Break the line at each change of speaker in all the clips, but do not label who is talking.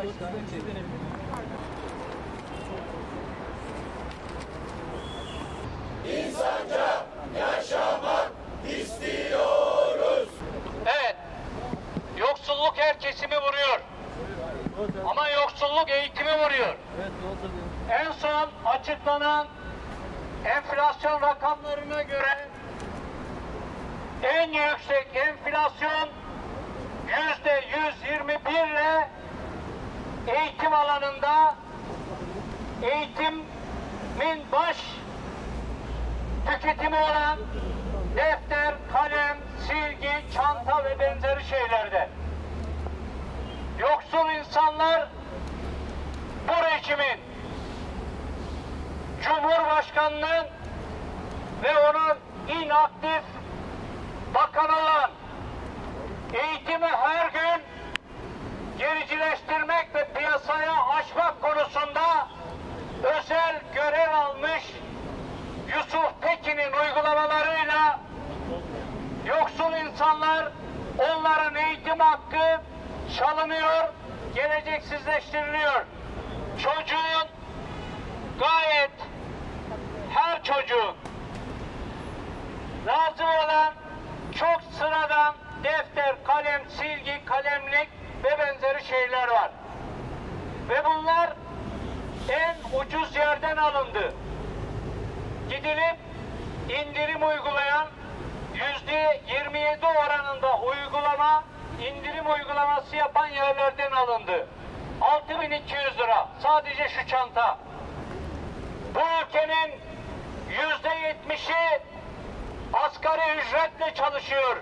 İnsanca yaşamak istiyoruz.
Evet, yoksulluk her kesimi vuruyor. Ama yoksulluk eğitimi vuruyor. En son açıklanan enflasyon rakamlarına göre en yüksek enflasyon %121 ile eğitim alanında eğitimin baş tüketimi olan defter, kalem, silgi, çanta ve benzeri şeylerde. Yoksul insanlar bu rejimin, Cumhurbaşkanı'nın ve onun inaktif bakan olan eğitimi her gün gericileştirmek ve piyasaya açmak konusunda özel görev almış Yusuf Tekin'in uygulamalarıyla yoksul insanlar, onların eğitim hakkı çalınıyor, geleceksizleştiriliyor. Çocuğun gayet her çocuğun lazım olan çok sıradan defter, kalem, silgi, kalemlik ve benzeri şeyler var. Ve bunlar en ucuz yerden alındı. Gidilip indirim uygulayan %27 oranında indirim uygulaması yapan yerlerden alındı. 6.200 lira sadece şu çanta. Bu ülkenin %70'i asgari ücretle çalışıyor.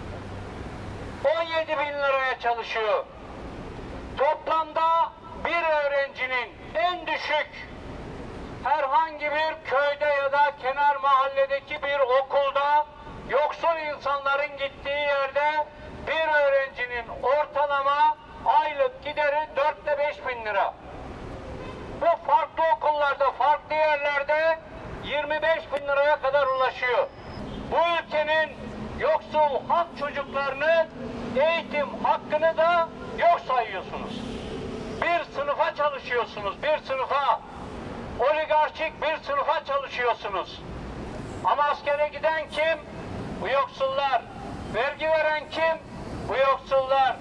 17.000 liraya çalışıyor. Toplamda bir öğrencinin en düşük herhangi bir köyde ya da kenar mahalledeki bir okulda yoksul insanların gittiği yerde bir öğrencinin ortalama aylık gideri 4 ile 5 bin lira. Bu farklı okullarda, farklı yerlerde 25 bin liraya kadar ulaşıyor. Bu ülkenin yoksul halk çocuklarının eğitim hakkını da yok sayıyorsunuz. Bir sınıfa çalışıyorsunuz, bir sınıfa. Oligarşik bir sınıfa çalışıyorsunuz. Ama askere giden kim? Bu yoksullar. Vergi veren kim? Bu yoksullar.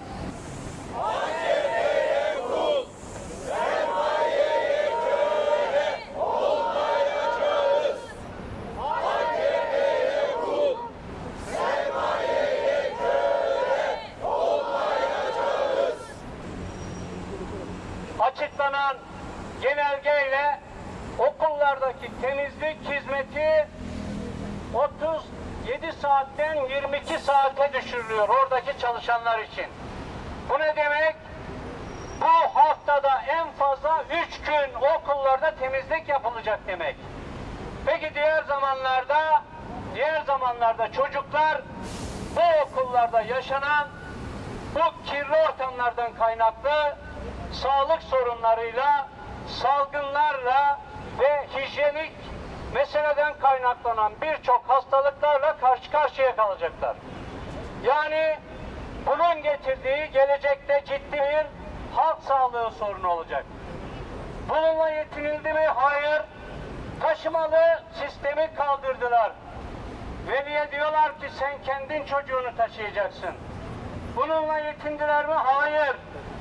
Askere kul, sermayeye köle olmayacağız. Askere kul, sermayeye köle olmayacağız.
Açıklanan genelgeyle okullardaki temizlik hizmeti 37 saatten 22 saate düşürülüyor oradaki çalışanlar için. Bu ne demek? Bu haftada en fazla 3 gün okullarda temizlik yapılacak demek. Peki diğer zamanlarda çocuklar bu okullarda yaşanan bu kirli ortamlardan kaynaklı sağlık sorunlarıyla, salgınlarla ve hijyenik meseleden kaynaklanan birçok hastalıklarla karşı karşıya kalacaklar. Yani bunun getirdiği gelecekte ciddi bir halk sağlığı sorunu olacak. Bununla yetinildi mi? Hayır. Taşımalı sistemi kaldırdılar. Veliye diyorlar ki sen kendin çocuğunu taşıyacaksın. Bununla yetindiler mi? Hayır.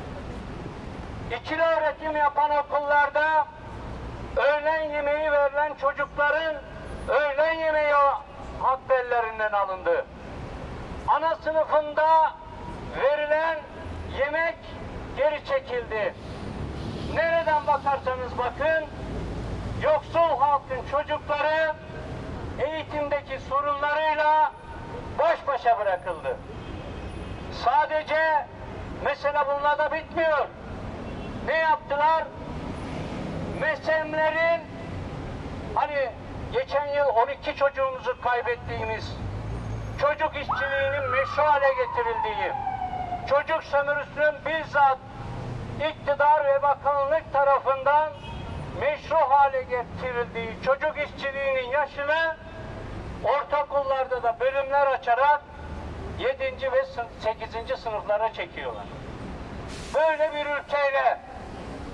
İkili öğretim yapan okullarda öğlen yemeği verilen çocukların öğlen yemeği haklarından alındı. Ana sınıfında verilen yemek geri çekildi. Nereden bakarsanız bakın, yoksul halkın çocukları eğitimdeki sorunlarıyla baş başa bırakıldı. Sadece mesele bununla da bitmiyor. Ne yaptılar? MESEM'lerin hani geçen yıl 12 çocuğumuzu kaybettiğimiz çocuk işçiliğinin meşru hale getirildiği, çocuk sömürüsünün bizzat iktidar ve bakanlık tarafından meşru hale getirildiği çocuk işçiliğinin yaşını ortaokullarda da bölümler açarak 7. ve 8. sınıflara çekiyorlar. Böyle bir ülkeyle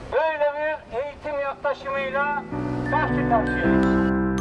böyle bir eğitim yaklaşımıyla karşı karşıyayız.